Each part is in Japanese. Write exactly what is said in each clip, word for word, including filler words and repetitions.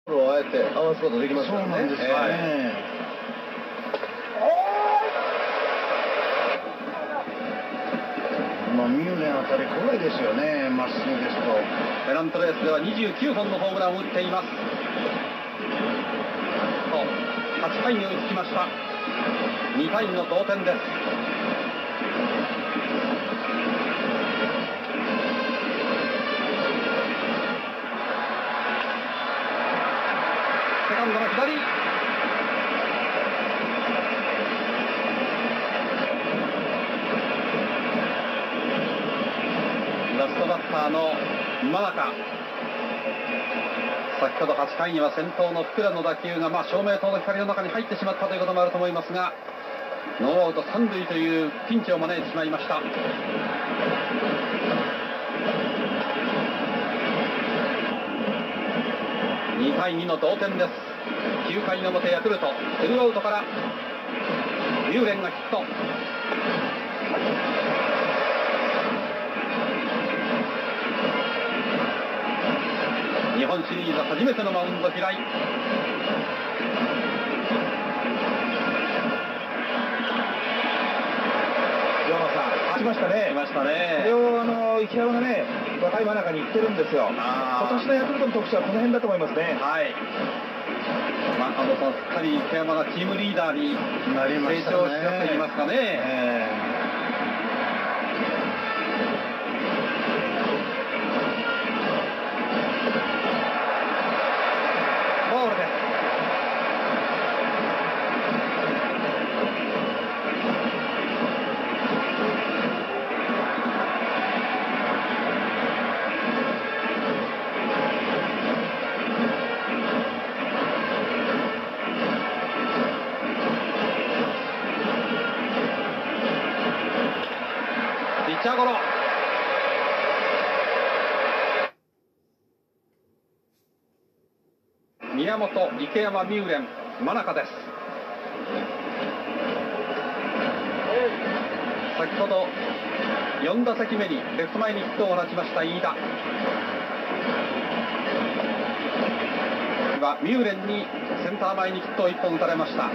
をあえて合わすことできますからね。 そうなんですよね。はい、まあ、ミューレンあたり怖いですよね、まっすぐですと。 ペナントレースではにじゅうきゅうほんのホームランを打っています。はちかいに追いつきました。にたいの同点です。セカンドの左、ラストバッターの真中、先ほどはちかいには先頭の福良の打球が、まあ、照明灯の光の中に入ってしまったということもあると思いますが、ノーアウト三塁というピンチを招いてしまいました。にたいにの同点です。きゅうかいの表ヤクルト、ツーアウトからミューレンがヒット。日本シリーズ初めてのマウンド平井。 岩野さん、来ましたね。 来ましたね。 これをあの池山がね、若い真中に行ってるんですよ。今年のヤクルトの特徴はこの辺だと思いますね。 はい。まあ、あのすっかり池山がチームリーダーに成長したといいますかね。えーピッチャーゴロ。宮本、池山、ミューレン、真中です。先ほどよん打席目にレフト前にヒットを放ちました飯田。今ミューレンにセンター前にヒットをいっぽん打たれました。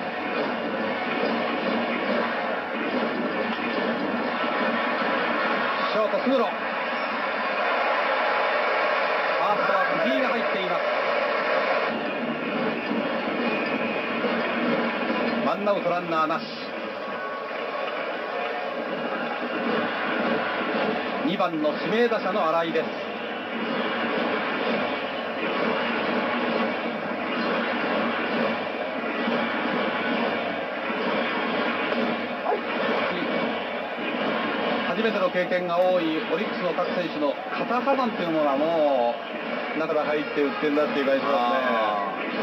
ショート、菅野、ファーストは藤井が入っています。ワンアウトランナーなし。にばんの指名打者の新井です。初めての経験が多いオリックスの各選手の肩幅というものはもう中から入って打ってるんだっていう感じしますね。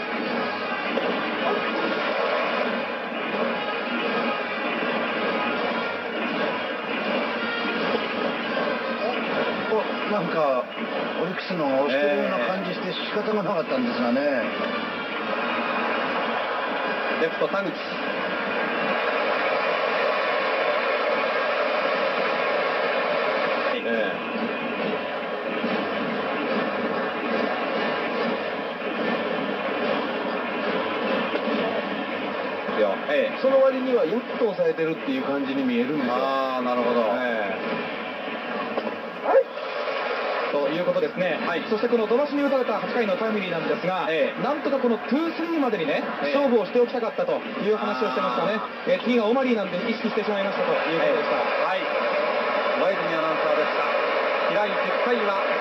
なんかオリックスの押してるような感じして仕方がなかったんですがね。 レフト田口、ええ、いや、ええ、 その割にはよくと抑えてるっていう感じに見えるんですよ。 ああ、なるほど。 ええということですね。 はい、そしてこの土橋に打たれたはちかいのタイムリーなんですが、ええ、なんとかこのに、さんまでにね、ええ、勝負をしておきたかったという話をしてましたね。えー、次がオマリーなんで意識してしまいましたということでした。 はい、ワイズニアナウンサーでした。平井じゅっかいは